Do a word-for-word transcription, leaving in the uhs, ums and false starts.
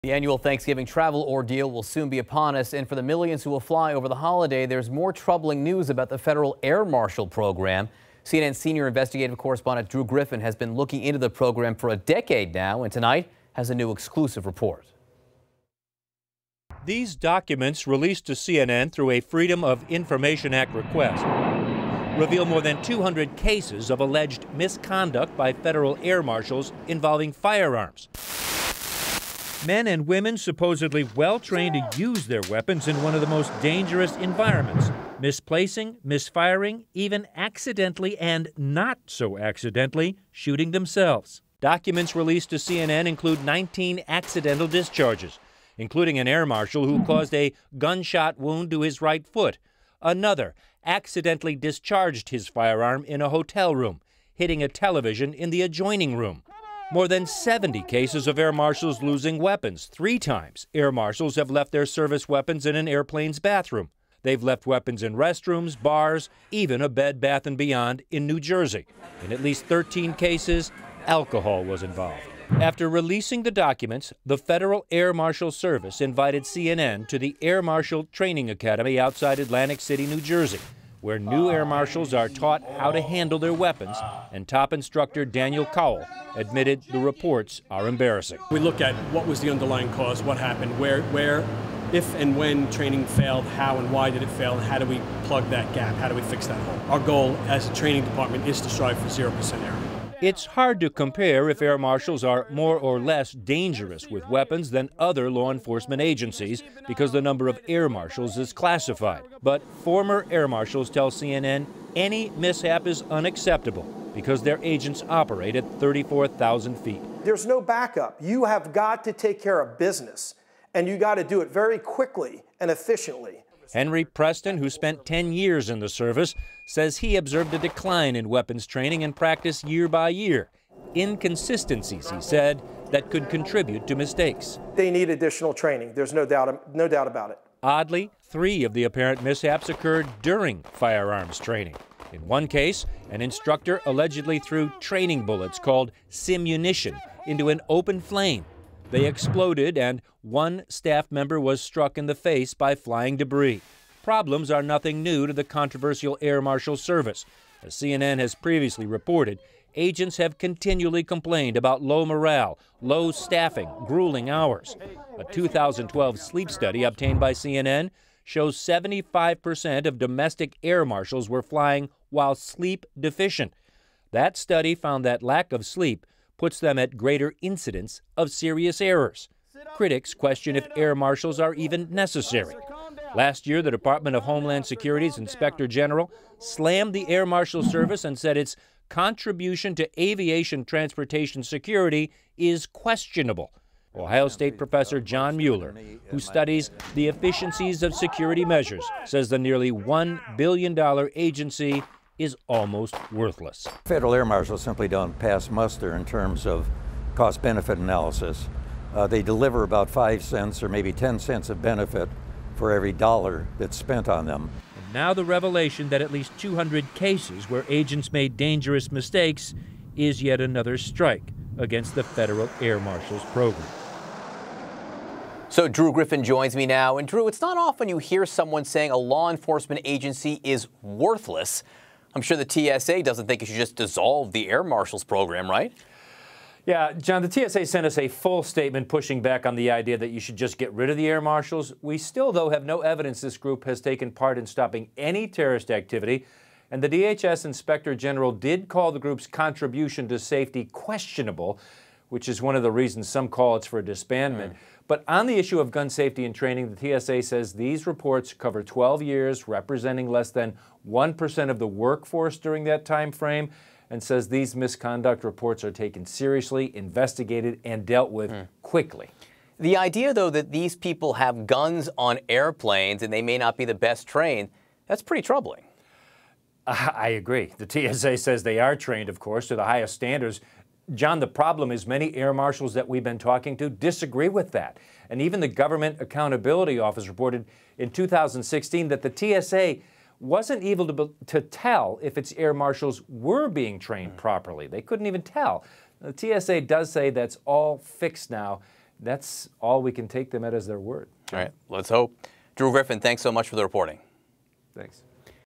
The annual Thanksgiving travel ordeal will soon be upon us, and for the millions who will fly over the holiday, there's more troubling news about the federal Air Marshal program. C N N senior investigative correspondent Drew Griffin has been looking into the program for a decade now, and tonight has a new exclusive report. These documents, released to C N N through a Freedom of Information Act request, reveal more than two hundred cases of alleged misconduct by federal air marshals involving firearms. Men and women supposedly well-trained to use their weapons in one of the most dangerous environments, misplacing, misfiring, even accidentally and not so accidentally shooting themselves. Documents released to C N N include nineteen accidental discharges, including an air marshal who caused a gunshot wound to his right foot. Another accidentally discharged his firearm in a hotel room, hitting a television in the adjoining room. More than seventy cases of air marshals losing weapons. Three times, air marshals have left their service weapons in an airplane's bathroom. They've left weapons in restrooms, bars, even a Bed Bath and Beyond in New Jersey. In at least thirteen cases, alcohol was involved. After releasing the documents, the Federal Air Marshal Service invited C N N to the Air Marshal Training Academy outside Atlantic City, New Jersey, where new air marshals are taught how to handle their weapons, and top instructor Daniel Cowell admitted the reports are embarrassing. We look at what was the underlying cause, what happened, where, where, if and when training failed, how and why did it fail, and how do we plug that gap, how do we fix that hole. Our goal as a training department is to strive for zero percent error. It's hard to compare if air marshals are more or less dangerous with weapons than other law enforcement agencies because the number of air marshals is classified. But former air marshals tell C N N any mishap is unacceptable because their agents operate at thirty-four thousand feet. There's no backup. You have got to take care of business, and you got to do it very quickly and efficiently. Henry Preston, who spent ten years in the service, says he observed a decline in weapons training and practice year by year. Inconsistencies, he said, that could contribute to mistakes. They need additional training. There's no doubt, no doubt about it. Oddly, three of the apparent mishaps occurred during firearms training. In one case, an instructor allegedly threw training bullets called simunition into an open flame. They exploded, and one staff member was struck in the face by flying debris. Problems are nothing new to the controversial Air Marshal Service. As C N N has previously reported, agents have continually complained about low morale, low staffing, grueling hours. A two thousand twelve sleep study obtained by C N N shows seventy-five percent of domestic air marshals were flying while sleep deficient. That study found that lack of sleep puts them at greater incidence of serious errors. Critics question if air marshals are even necessary. Last year, the Department of Homeland Security's Inspector General slammed the Air Marshal Service and said its contribution to aviation transportation security is questionable. Ohio State professor John Mueller, who studies the efficiencies of security measures, says the nearly one billion dollar agency is almost worthless. Federal air marshals simply don't pass muster in terms of cost-benefit analysis. Uh, they deliver about five cents or maybe ten cents of benefit for every dollar that's spent on them. And now the revelation that at least two hundred cases where agents made dangerous mistakes is yet another strike against the Federal Air Marshals program. So Drew Griffin joins me now. And Drew, it's not often you hear someone saying a law enforcement agency is worthless. I'm sure the T S A doesn't think you should just dissolve the Air Marshals program, right? Yeah, John, the T S A sent us a full statement pushing back on the idea that you should just get rid of the Air Marshals. We still, though, have no evidence this group has taken part in stopping any terrorist activity. And the D H S Inspector General did call the group's contribution to safety questionable, which is one of the reasons some call it's for disbandment. Mm. But on the issue of gun safety and training, the T S A says these reports cover twelve years, representing less than one percent of the workforce during that time frame, and says these misconduct reports are taken seriously, investigated, and dealt with mm. quickly. The idea, though, that these people have guns on airplanes and they may not be the best trained, that's pretty troubling. I agree. The T S A says they are trained, of course, to the highest standards. John, the problem is many air marshals that we've been talking to disagree with that. And even the Government Accountability Office reported in two thousand sixteen that the T S A wasn't able to, to tell if its air marshals were being trained properly. They couldn't even tell. The T S A does say that's all fixed now. that's all we can take them at as their word. All right, let's hope. Drew Griffin, thanks so much for the reporting. Thanks.